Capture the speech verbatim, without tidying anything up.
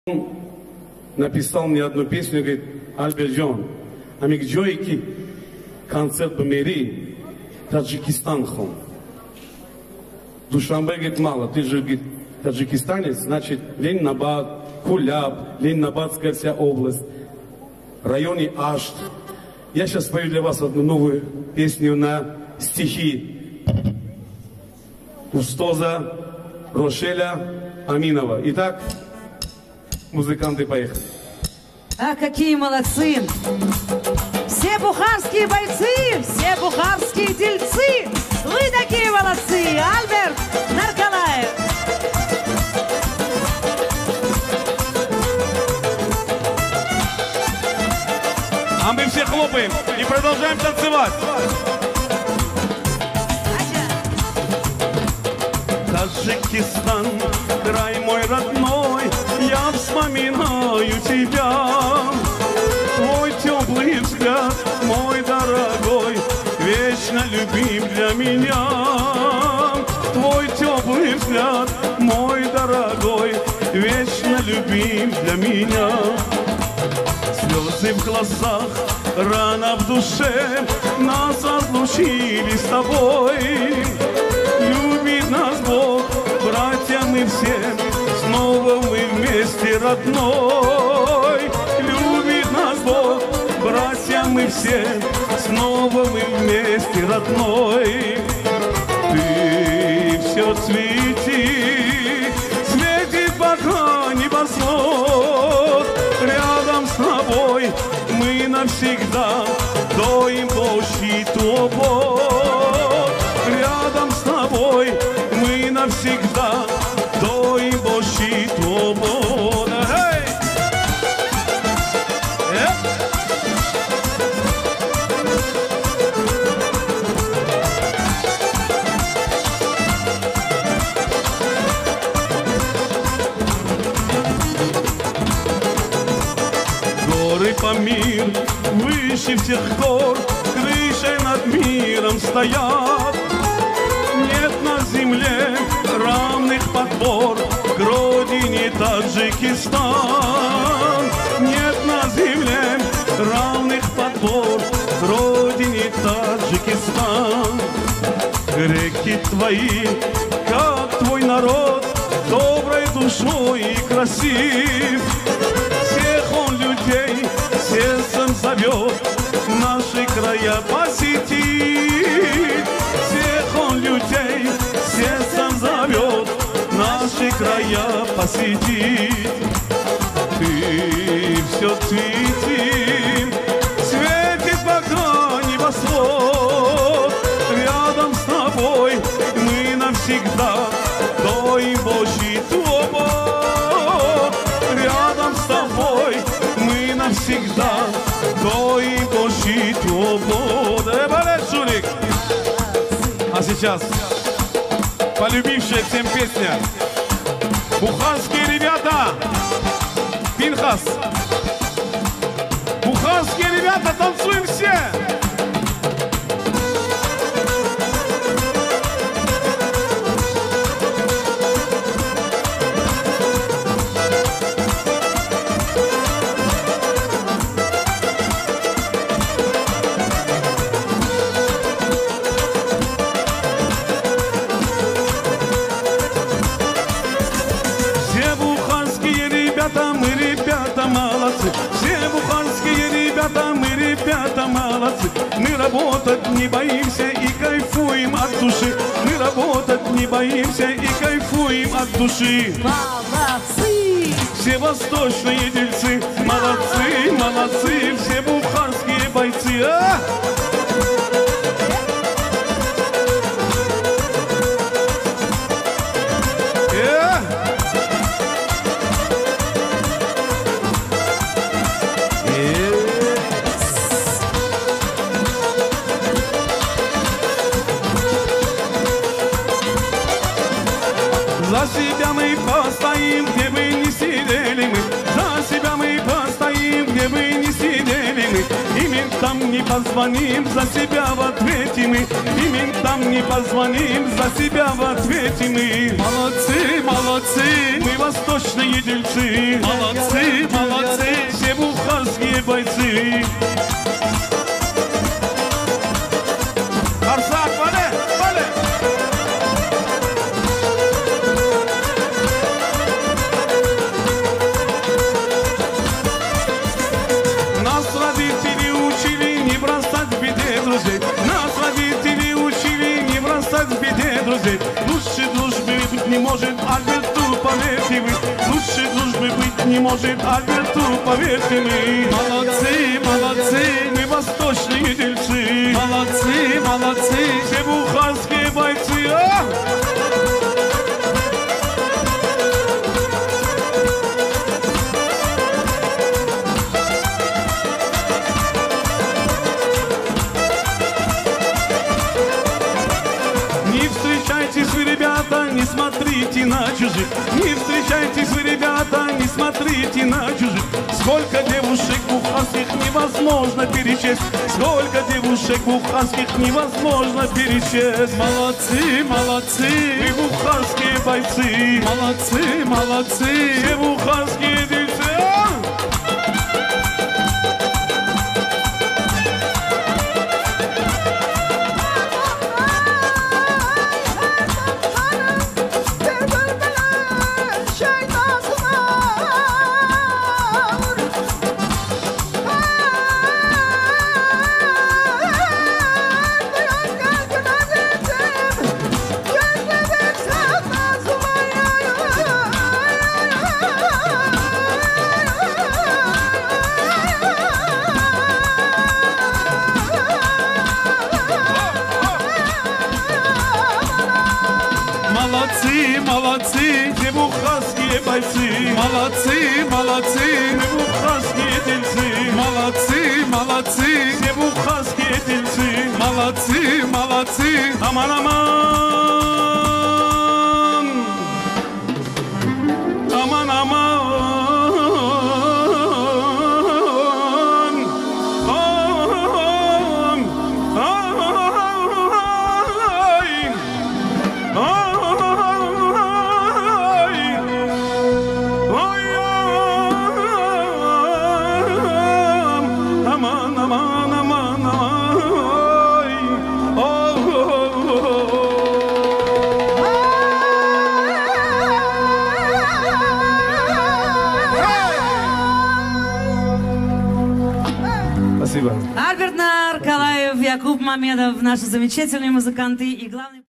Он написал мне одну песню, говорит: Альберджон, амик джойки, концерт бомери, Таджикистан хом. Душанбе говорит: мало, ты же, говорит, таджикистанец, значит, Ленинабад, Куляб, Ленинабадская вся область, районе Ашт. Я сейчас спою для вас одну новую песню на стихи Устоза Рошеля Аминова. Итак, музыканты, поехали. А какие молодцы! Все бухарские бойцы, все бухарские дельцы, вы такие молодцы! Альберт Наркалаев! А мы все хлопаем и продолжаем танцевать. Таджикистан, край мой родной, я вспоминаю тебя. Твой теплый взгляд, мой дорогой, вечно любим для меня. Твой теплый взгляд, мой дорогой, вечно любим для меня. Слезы в глазах, рана в душе, нас разлучили с тобой. Любит нас Бог, братья мы все, снова мы вместе, родной. Любит нас Бог, братья мы все, снова мы вместе, родной. Ты все цвети, светит пока небосвод. Рядом с тобой мы навсегда доим Божий твой. Рядом с тобой мы навсегда доим Божий твой. Эй! Горы Памир выше всех гор, крышей над миром стоят. Нет на земле равных подбор к родине Таджикистан. Нет на земле равных подбор к родине Таджикистан. Реки твои, как твой народ, доброй душой и красив. Всех он людей сердцем зовет наши края посетить. Всех он людей сердцем зовет наши края посетить. Ты все цвети, светит пока небосвод. Рядом с тобой мы навсегда доим Божий твой. Рядом с тобой мы навсегда доим Божий твой. Шурик. А сейчас полюбившая всем песня. Бухарские ребята, Пинхас. Бухарские ребята, танцуем все. Мы ребята молодцы, все бухарские ребята, мы ребята молодцы. Мы работать не боимся и кайфуем от души. Мы работать не боимся и кайфуем от души. Молодцы! Все восточные дельцы, молодцы, молодцы, все бухарские бойцы. А? За себя мы постоим, где бы ни сидели мы. За себя мы постоим, где бы ни сидели мы. И ментам ментам не позвоним, за себя в ответе мы. И ментам не позвоним, за себя в ответе мы. Молодцы, молодцы, мы восточные дельцы. Молодцы, молодцы, все бухарские бойцы. Арсак, вале, вале! Нас родители учили не бросать в беде друзей. Нас родители учили не бросать в беде друзей. Лучше дружбы быть не может, Альберту, поверьте вы. Лучше дружбы быть не может, Альберту, поверьте мы. Молодцы, молодцы, мы восточные дельцы. Молодцы, молодцы, все бухарские бойцы. А! Не встречайтесь вы, ребята, не смотрите на чужих. Не встречайтесь вы, ребята, не смотрите на чужих. Сколько девушек бухарских невозможно перечесть. Сколько девушек бухарских невозможно перечесть. Молодцы, молодцы, вы бухарские бойцы. Молодцы, молодцы, все бухарские дельцы. Молодцы, молодцы, все бухарские бойцы. Молодцы, молодцы, мы бухарские дельцы. Молодцы, молодцы, все бухарские дельцы. Молодцы, молодцы, аман, аман. Аман, аман. Спасибо. Альберт Наркалаев, Якуб Мамедов, наши замечательные музыканты и главный...